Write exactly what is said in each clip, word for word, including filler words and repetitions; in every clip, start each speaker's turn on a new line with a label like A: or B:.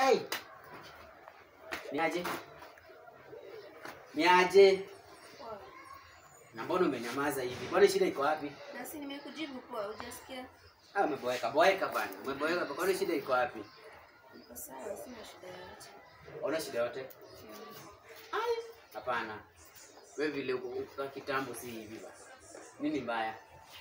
A: Ai. Niaje? Niaje? Na mbona umenyamaza hivi? Bwana shida iko wapi?
B: Na si nimekujibu kwa hujasikia.
A: Ah, umeboeka boeka bwana. Umeboeka kwa nini shida iko wapi?
B: Niko sawa, sina shida yote.
A: Una shida yote? Ai, hapana. Wewe vile uko kitambo si hivi basi. Nini mbaya?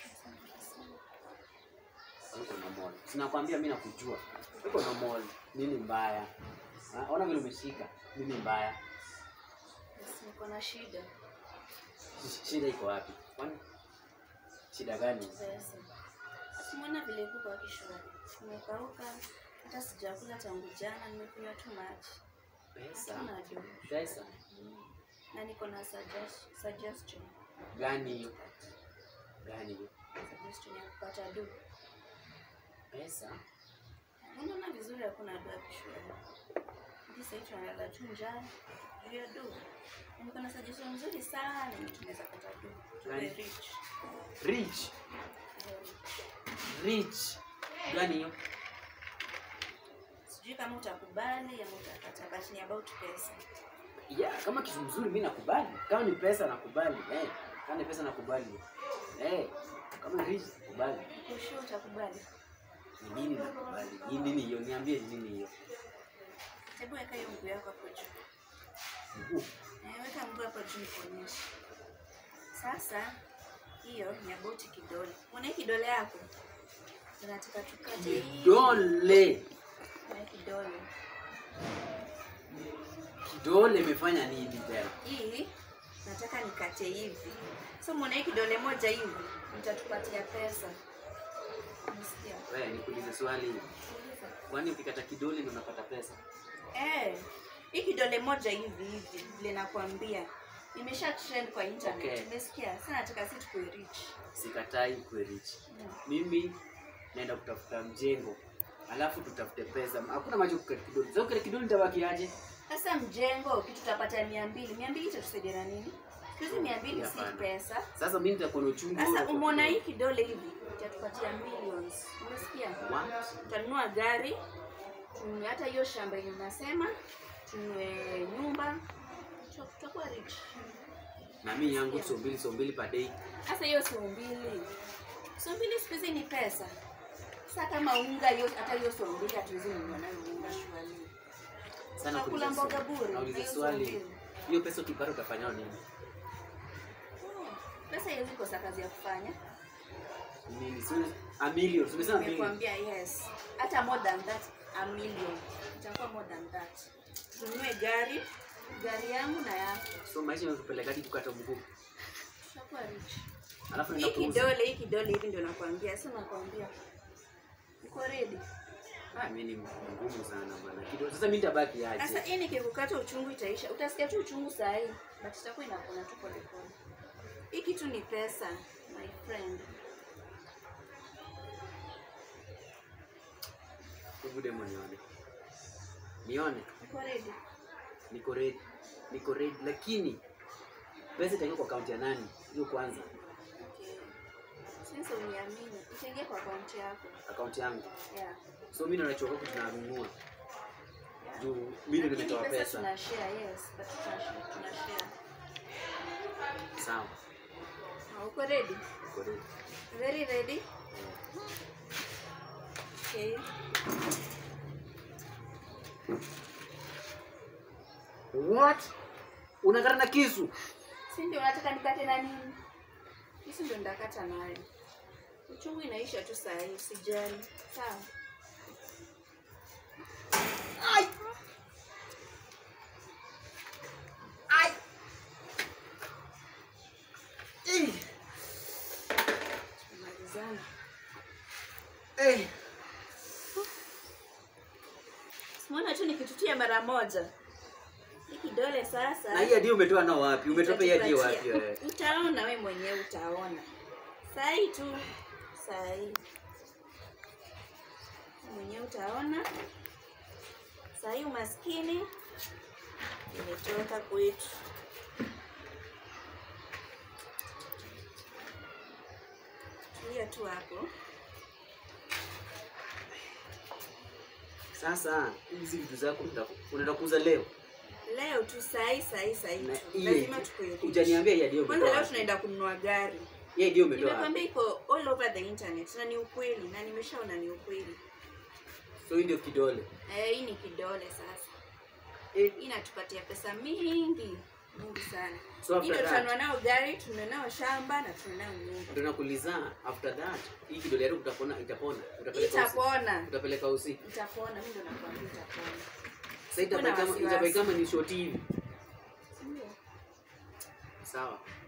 A: Uko normal. Sinakwambia mimi nakujua. Uko normal. Nini mbaya? Ha? Ona vile umeshika. Nini mbaya?
B: Basi niko na shida.
A: Shida iko wapi? Kwani? Shida gani?
B: Pesa. Simona vile kuko akishua. Nimekauka. Hata sijakula tangu jana, nimekunywa tu maji.
A: Pesa.
B: Unajua.
A: Pesa.
B: Na niko na suggest, suggestion.
A: Gani hiyo? Gani hiyo?
B: Suggestion ya kupata do.
A: Pesa.
B: Unaona vizuri hakuna do akishua. Hivi sasa tunalala tu njaa. Juu ya do. Niko na suggestion nzuri sana ni tunaweza kupata do. Tuwe rich.
A: Rich. Rich. Gani hiyo?
B: Sijui kama utakubali ama utakataa, but ni about pesa.
A: Yeah, kama kitu mzuri mimi nakubali. Kama ni pesa nakubali. Eh, kama ni pesa nakubali. Eh, kama rich nakubali.
B: Uko sure utakubali?
A: Ni nini nakubali? Ni nini hiyo? Niambie ni nini hiyo?
B: Hebu weka hiyo mguu yako hapo juu.
A: Mguu.
B: Eh, weka mguu hapo juu nikuonyeshe. Sasa hiyo ni about kidole. Unaona hii kidole yako? Tunataka tukate hii.
A: Kidole.
B: Na kidole.
A: Kidole imefanya nini tena?
B: Hii nataka nikate hivi. So unaona hii kidole moja hivi, nitatupatia pesa. Unasikia?
A: Wewe nikuulize swali. Kwani ukikata kidole ndio unapata pesa?
B: Eh, hii kidole moja hivi hivi vile nakwambia. Imesha trend kwa internet.
A: Okay.
B: Umesikia? Sasa nataka sisi tukue rich.
A: Sikatai kuwe rich.
B: Yeah.
A: Mimi naenda kutafuta mjengo. Alafu tutafute pesa. Hakuna maji kukata kidole. Sasa ukikata kidole nitabaki aje?
B: Sasa mjengo kitu tutapata mia mbili. mia mbili itatusaidia na nini? Hizi mia mbili si pesa.
A: Sasa mimi nitakuwa na uchungu.
B: Sasa umeona hii kidole hivi itatupatia millions. Umesikia?
A: What?
B: Tutanunua gari. Tununue hata hiyo shamba yenye unasema. Tununue nyumba. Tutakuwa rich.
A: Na mimi yangu so mbili so mbili per day.
B: Sasa hiyo so mbili. So mbili siku hizi ni pesa. Sasa kama unga hiyo hata hiyo so mbili hatuwezi kununua nayo unga shwali.
A: Sana
B: kula mboga bure.
A: Nauliza swali. Hiyo pesa ukipata utafanya nini?
B: Pesa hiyo iko sa kazi ya kufanya.
A: Nini? Sio a million. Tumesema million.
B: Nimekwambia yes. Hata more than that, a million. Itakuwa more than that. Tununue gari, gari yangu na yako.
A: So maisha yanakupeleka hadi kukata mguu.
B: Tutakuwa rich.
A: Alafu
B: Hii kidole, hii kidole hivi ndio nakwambia. Sasa nakwambia. Uko ready?
A: Ah, mimi ni ngumu sana bwana. Kidole. Sasa mimi nitabaki aje?
B: Sasa hii nikikukata uchungu itaisha. Utasikia tu uchungu saa hii, but itakuwa inapona tu pole pole. Hii kitu ni pesa, my friend.
A: Hebu demo nione. Nione.
B: Uko ready?
A: Niko ready. Niko ready lakini pesa itaingia kwa account ya nani? Hiyo kwanza.
B: Okay. Sasa uniamini, itaingia kwa account yako.
A: Account yangu.
B: Yeah.
A: So mimi ninachoka kwa tunanunua. Juu mimi nimetoa pesa.
B: Tuna share, yes, but tuna share, tuna share.
A: Sawa.
B: Uko ready?
A: Niko ready.
B: Very ready? Okay.
A: What? Unakata na kisu?
B: Si ndio unataka nikate na nini? Kisu ndio ndakata nayo. Uchungu inaisha tu saa hii, usijali. Sawa.
A: Ai! Ai! Eh!
B: Malizana.
A: Eh!
B: Simona tu nikitutia mara moja. Hii kidole sasa.
A: Na hii hadi umetoa nao wapi? Umetoa hii hadi wapi wewe?
B: Utaona wewe mwenyewe utaona. Saa hii tu. Saa hii. Mwenyewe utaona. Saa hii umaskini imetoka kwetu. Hiyo tu hapo.
A: Sasa hizi vitu zako unataka kuuza leo?
B: Leo tu sai sai sai tu.
A: Iye,
B: Lazima tukue.
A: hujaniambia ya ndio
B: Kwanza
A: umetoa.
B: leo tunaenda kununua gari.
A: Yeye ndio umetoa.
B: Nimekwambia iko all over the internet na ni ukweli na nimeshaona ni ukweli.
A: So hii ndio kidole.
B: Eh, hii ni kidole sasa.
A: Eh,
B: Inatupatia pesa mingi. Mingi sana.
A: so after
B: Ndio
A: that,
B: tunanunua nao gari, tunanunua nao shamba na tunanunua nao nyumba.
A: ndio nakuuliza after that, hii kidole yako utapona itapona. Utapeleka usi.
B: Itapona.
A: Utapeleka usi.
B: Itapona, mimi ndo nakwambia itapona.
A: Sasa itapeleka kama itapeleka kama ni short hivi.
B: Ndio.
A: Sawa.